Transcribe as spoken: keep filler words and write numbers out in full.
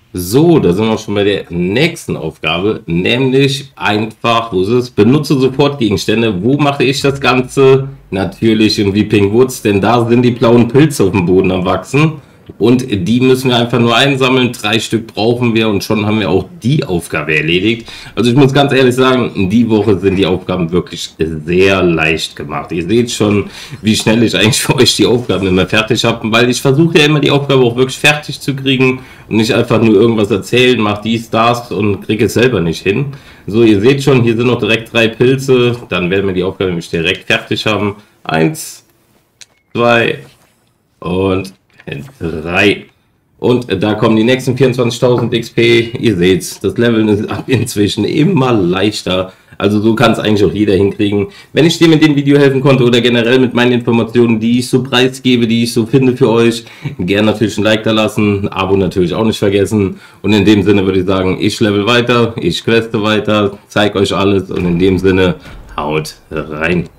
So, da sind wir schon bei der nächsten Aufgabe, nämlich einfach, wo ist es? Benutze sofort Gegenstände. Wo mache ich das Ganze? Natürlich in Weeping Woods, denn da sind die blauen Pilze auf dem Boden am Wachsen. Und die müssen wir einfach nur einsammeln. Drei Stück brauchen wir und schon haben wir auch die Aufgabe erledigt. Also ich muss ganz ehrlich sagen, die Woche sind die Aufgaben wirklich sehr leicht gemacht. Ihr seht schon, wie schnell ich eigentlich für euch die Aufgaben immer fertig habe, weil ich versuche ja immer die Aufgabe auch wirklich fertig zu kriegen und nicht einfach nur irgendwas erzählen, mach dies, das und kriege es selber nicht hin. So, ihr seht schon, hier sind noch direkt drei Pilze. Dann werden wir die Aufgabe nämlich direkt fertig haben. Eins, zwei und drei. Und da kommen die nächsten vierundzwanzigtausend X P. Ihr seht, das Leveln ist inzwischen immer leichter. Also so kann es eigentlich auch jeder hinkriegen. Wenn ich dir mit dem Video helfen konnte oder generell mit meinen Informationen, die ich so preisgebe, die ich so finde für euch, gerne natürlich ein Like da lassen, Abo natürlich auch nicht vergessen. Und in dem Sinne würde ich sagen, ich level weiter, ich queste weiter, zeige euch alles und in dem Sinne haut rein.